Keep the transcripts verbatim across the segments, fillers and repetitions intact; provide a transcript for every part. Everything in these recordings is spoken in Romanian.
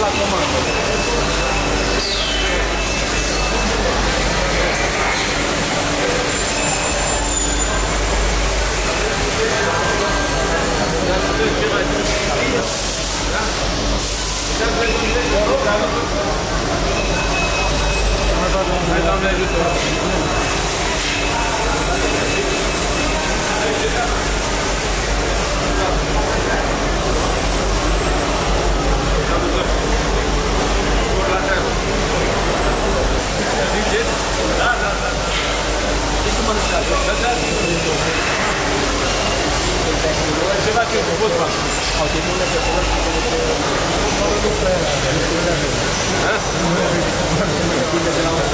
la comandă. Hai, Doamne ajută! Da, da, da. Deci nu mă ducează. Da, da. Ceva ce eu pot face. Au te pune pe pără și nu prea era. Ha? Depinde de la o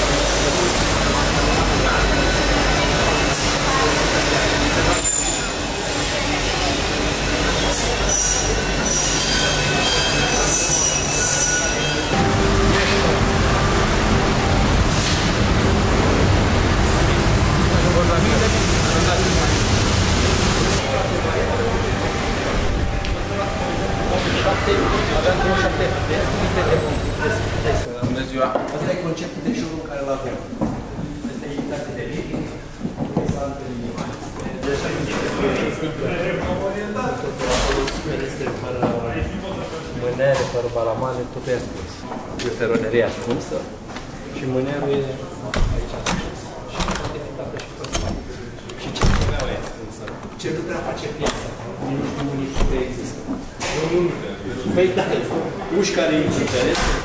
Bună ziua! Asta e conceptul de jur în care îl avem. Asta e inițiație de lichid. Ferestre fără mânere, fără balamane, totul e ascuns. E feronerie ascunsă și mânerul e aici ascuns. Și poate fi dată și pe spate. Și centrala e ascunsă. Ce nu prea face piața. Nu știu unii ce există. Păi da, uși care îi interese.